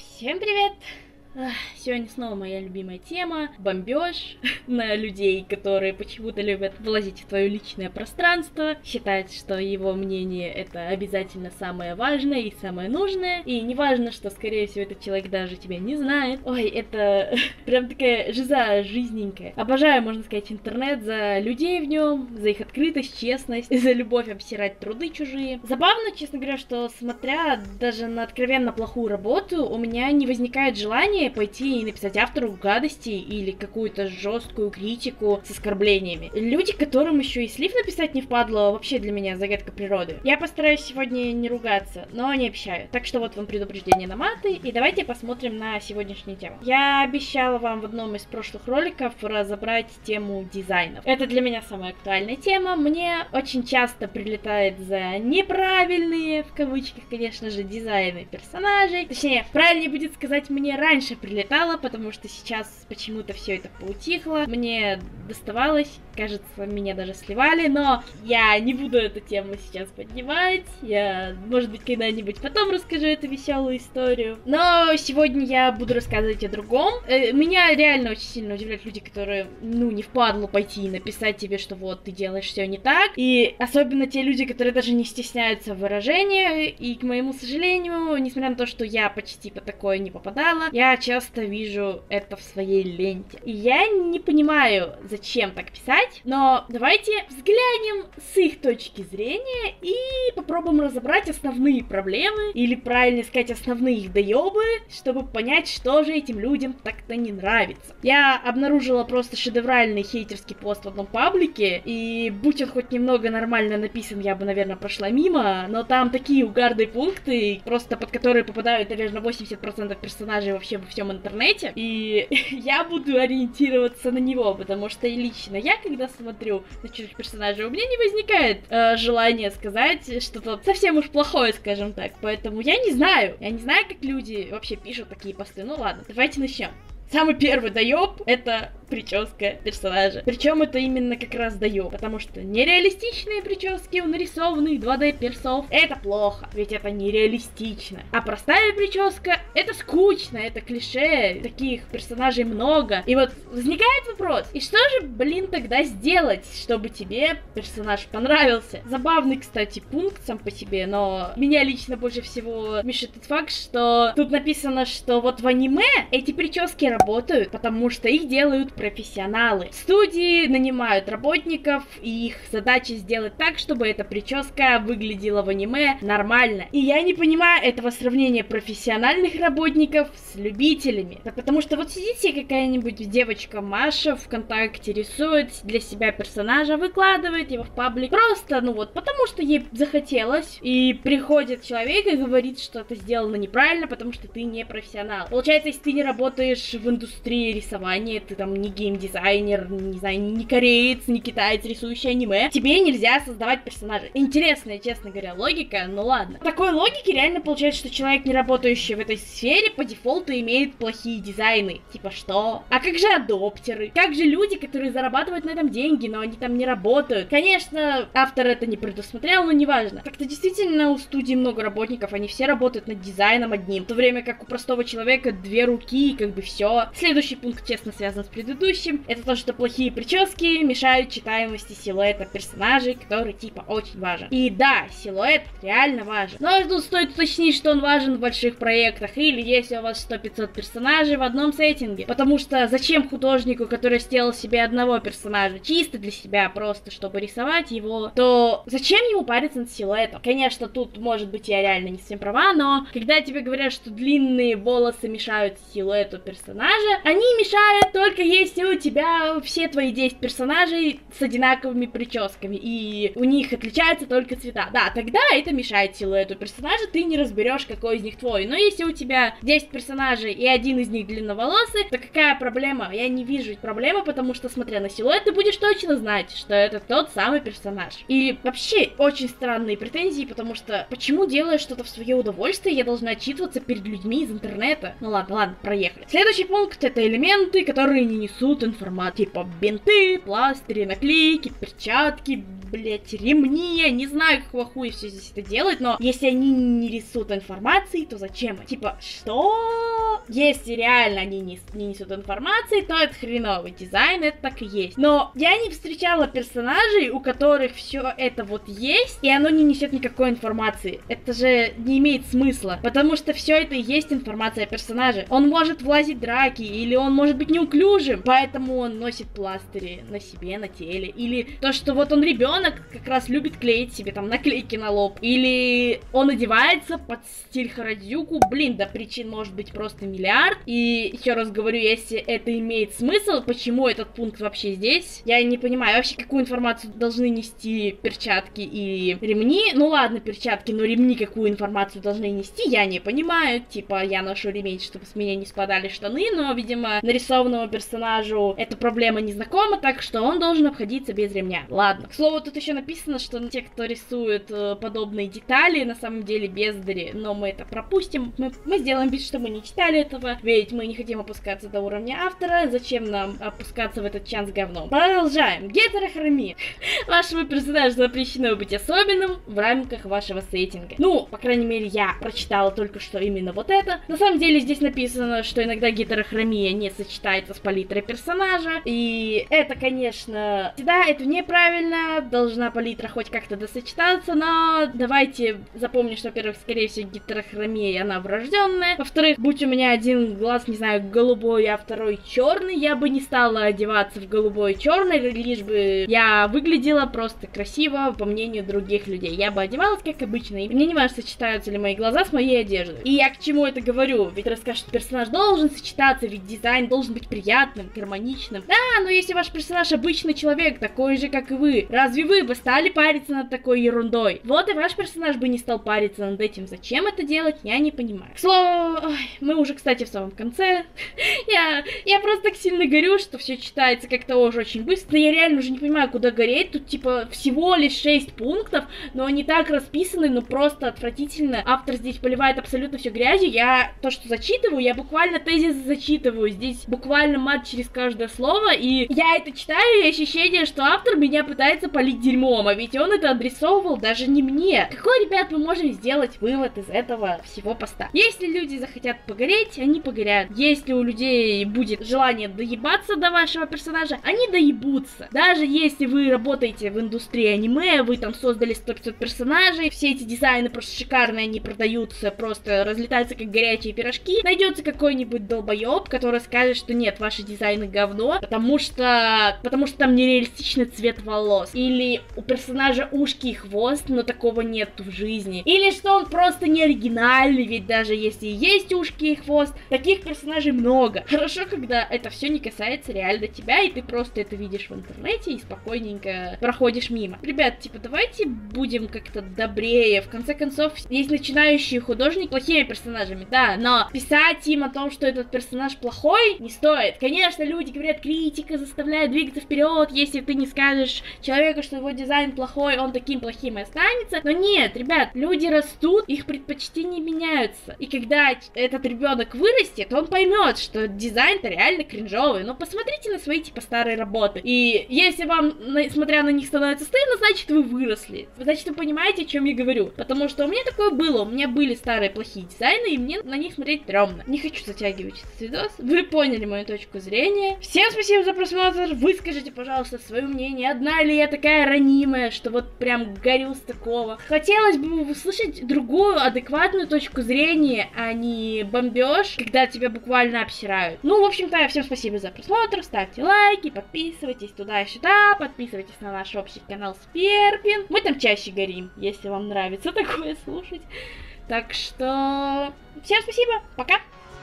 Всем привет! Сегодня снова моя любимая тема — бомбеж на людей, которые почему-то любят влазить в твое личное пространство, считают, что его мнение — это обязательно самое важное и самое нужное, и неважно, что, скорее всего, этот человек даже тебя не знает. Ой, это прям такая жиза жизненькая. Обожаю, можно сказать, интернет за людей в нем, за их открытость, честность, за любовь обсирать труды чужие. Забавно, честно говоря, что, смотря даже на откровенно плохую работу, у меня не возникает желания пойти и написать автору гадости или какую-то жесткую критику с оскорблениями. Люди, которым еще и слив написать не впадло, вообще для меня загадка природы. Я постараюсь сегодня не ругаться, но не обещаю. Так что вот вам предупреждение на маты, и давайте посмотрим на сегодняшнюю тему. Я обещала вам в одном из прошлых роликов разобрать тему дизайнов. Это для меня самая актуальная тема. Мне очень часто прилетает за неправильные, в кавычках, конечно же, дизайны персонажей. Точнее, правильнее будет сказать, мне раньше прилетало, потому что сейчас почему-то все это поутихло. Мне доставалось, кажется, меня даже сливали, но я не буду эту тему сейчас поднимать. Я, может быть, когда-нибудь потом расскажу эту веселую историю. Но сегодня я буду рассказывать о другом. Меня реально очень сильно удивляют люди, которые, не впадлу пойти и написать тебе, что вот, ты делаешь все не так. И особенно те люди, которые даже не стесняются в выражениях. И, к моему сожалению, несмотря на то, что я почти по такое не попадала, я часто вижу это в своей ленте. И я не понимаю, зачем так писать, но давайте взглянем с их точки зрения и попробуем разобрать основные проблемы, или, правильно сказать, основные их доебы, чтобы понять, что же этим людям так-то не нравится. Я обнаружила просто шедевральный хейтерский пост в одном паблике, и будь он хоть немного нормально написан, я бы, наверное, прошла мимо, но там такие угарные пункты, просто под которые попадают, наверное, 80% персонажей вообще во всем интернете, и я буду ориентироваться на него, потому что лично я, когда смотрю на чужих персонажей, у меня не возникает желания сказать что-то совсем уж плохое, скажем так, поэтому я не знаю, как люди вообще пишут такие посты. Ну ладно, давайте начнем. Самый первый доеб — это прическа персонажа. Причем это именно как раз доеб, потому что нереалистичные прически у нарисованных 2D персов — это плохо, ведь это нереалистично. А простая прическа — это скучно, это клише, таких персонажей много. И вот возникает вопрос, и что же, тогда сделать, чтобы тебе персонаж понравился? Забавный, кстати, пункт сам по себе, но меня лично больше всего смешит тот факт, что тут написано, что вот в аниме эти прически работают, потому что их делают профессионалы. Студии нанимают работников, и их задача сделать так, чтобы эта прическа выглядела в аниме нормально. И я не понимаю этого сравнения профессиональных работников с любителями. Да потому что вот сидит себе какая-нибудь девочка Маша ВКонтакте, рисует для себя персонажа, выкладывает его в паблик. Просто, потому что ей захотелось. И приходит человек и говорит, что это сделано неправильно, потому что ты не профессионал. Получается, если ты не работаешь в индустрии рисования, ты там не геймдизайнер, не знаю, не кореец, не китаец, рисующий аниме, тебе нельзя создавать персонажей. Интересная, честно говоря, логика, но ладно. По такой логике реально получается, что человек, не работающий в этой сфере, по дефолту имеет плохие дизайны. Типа что? А как же адоптеры? Как же люди, которые зарабатывают на этом деньги, но они там не работают? Конечно, автор это не предусмотрел, но неважно. Как-то действительно у студии много работников, они все работают над дизайном одним, в то время как у простого человека 2 руки, и как бы все. Следующий пункт тесно связан с предыдущим. Это то, что плохие прически мешают читаемости силуэта персонажей, который типа очень важен. И да, силуэт реально важен. Но тут стоит уточнить, что он важен в больших проектах, или если у вас 100-500 персонажей в одном сеттинге. Потому что зачем художнику, который сделал себе одного персонажа чисто для себя, просто чтобы рисовать его, то зачем ему париться над силуэтом? Конечно, тут, может быть, я реально не совсем права, но когда тебе говорят, что длинные волосы мешают силуэту персонажа, они мешают только если у тебя все твои 10 персонажей с одинаковыми прическами, и у них отличаются только цвета. Да, тогда это мешает силуэту персонажа, ты не разберешь, какой из них твой. Но если у тебя 10 персонажей и один из них длинноволосый, то какая проблема? Я не вижу проблемы, потому что, смотря на силуэт, ты будешь точно знать, что это тот самый персонаж. И вообще очень странные претензии, потому что почему, делая что-то в свое удовольствие, я должна отчитываться перед людьми из интернета? Ну ладно, проехали. Следующий пункт — это элементы, которые не несут информацию. Типа бинты, пластыри, наклейки, перчатки, ремни. Я не знаю, какого хуя все здесь это делать, но если они не несут информации, то зачем? Типа, что? если реально они не несут информации, то это хреновый дизайн, это так и есть. Но я не встречала персонажей, у которых все это вот есть, и оно не несет никакой информации. Это же не имеет смысла, потому что все это и есть информация о персонаже. Он может влазить в драки, или он может быть неуклюжим, поэтому он носит пластыри на себе, на теле. Или то, что вот он ребенок, как раз любит клеить себе там наклейки на лоб. Или он одевается под стиль Харадзюку. Блин, да причин может быть просто миллиард. И еще раз говорю, если это имеет смысл, почему этот пункт вообще здесь, я не понимаю вообще, какую информацию должны нести перчатки и ремни. Ну ладно, перчатки, но ремни какую информацию должны нести, я не понимаю. Типа, я ношу ремень, чтобы с меня не спадали штаны, но, видимо, нарисованному персонажу эта проблема не знакома, так что он должен обходиться без ремня. Ладно. К слову, тут еще написано, что те, кто рисует подобные детали, на самом деле бездари, но мы это пропустим. Мы сделаем вид, что мы не читали этого, ведь мы не хотим опускаться до уровня автора. Зачем нам опускаться в этот чан с говном? Продолжаем. Гетерохромия. Вашему персонажу запрещено быть особенным в рамках вашего сеттинга. Ну, по крайней мере, я прочитала только что именно вот это. На самом деле, здесь написано, что иногда гетерохромия не сочетается с палитрой персонажа. И это, конечно, да, это неправильно. Должна палитра хоть как-то досочетаться, но давайте запомним, что, во-первых, скорее всего, гетерохромия, она врожденная. Во-вторых, будь у меня один глаз, не знаю, голубой, а второй черный, я бы не стала одеваться в голубой и черный, лишь бы я выглядела просто красиво, по мнению других людей. Я бы одевалась как обычно, и мне не важно, сочетаются ли мои глаза с моей одеждой. И я к чему это говорю? Ведь расскажут, что персонаж должен сочетаться, ведь дизайн должен быть приятным, гармоничным. Да, но если ваш персонаж обычный человек, такой же, как и вы, разве вы бы стали париться над такой ерундой? Вот и ваш персонаж бы не стал париться над этим. Зачем это делать, я не понимаю. К слову, мы уже, кстати, в самом конце. Я просто так сильно горю, что все читается как-то уже очень быстро. Я реально уже не понимаю, куда гореть. Тут, типа, всего лишь 6 пунктов, но они так расписаны, ну просто отвратительно. Автор здесь поливает абсолютно все грязью. Я то, что зачитываю, я буквально тезис зачитываю. Здесь буквально мат через каждое слово, и я это читаю, и ощущение, что автор меня пытается полить дерьмом, а ведь он это адресовывал даже не мне. Какой, ребят, мы можем сделать вывод из этого всего поста? Если люди захотят погореть, они погорят. Если у людей будет желание доебаться до вашего персонажа, они доебутся. Даже если вы работаете в индустрии аниме, вы там создали 100-500 персонажей, все эти дизайны просто шикарные, они продаются, просто разлетаются как горячие пирожки, найдется какой-нибудь долбоеб, который скажет, что нет, ваши дизайны говно, потому что там нереалистичный цвет волос, или у персонажа ушки и хвост, но такого нет в жизни, или что он просто не оригинальный, ведь даже если есть ушки и хвост, таких персонажей много. Хорошо, когда это все не касается реально тебя, и ты просто это видишь в интернете и спокойненько проходишь мимо. Ребят, типа, давайте будем как-то добрее. В конце концов, есть начинающие художники плохими персонажами, да, но писать им о том, что этот персонаж плохой, не стоит. Конечно, люди говорят, критика заставляет двигаться вперед, если ты не скажешь человеку, что его дизайн плохой, он таким плохим и останется. Но нет, ребят, люди растут, их предпочтения меняются. И когда этот ребенок вырастет, он поймет, что дизайн-то реально кринжовый. Но посмотрите на свои, типа, старые работы. И если вам, смотря на них, становится стыдно, значит, вы выросли. Значит, вы понимаете, о чем я говорю. Потому что у меня такое было. У меня были старые плохие дизайны, и мне на них смотреть стрёмно. Не хочу затягивать этот видос. Вы поняли мою точку зрения. Всем спасибо за просмотр. Выскажите, пожалуйста, свое мнение. Одна ли я такая ранимая, что вот прям горю с такого. Хотелось бы услышать другую, адекватную точку зрения, а не бомбеж, когда тебя буквально обсирают. Ну, в общем-то, всем спасибо за просмотр. Ставьте лайки, подписывайтесь туда и сюда. Подписывайтесь на наш общий канал Сперпин. Мы там чаще горим, если вам нравится такое слушать. Так что всем спасибо, пока!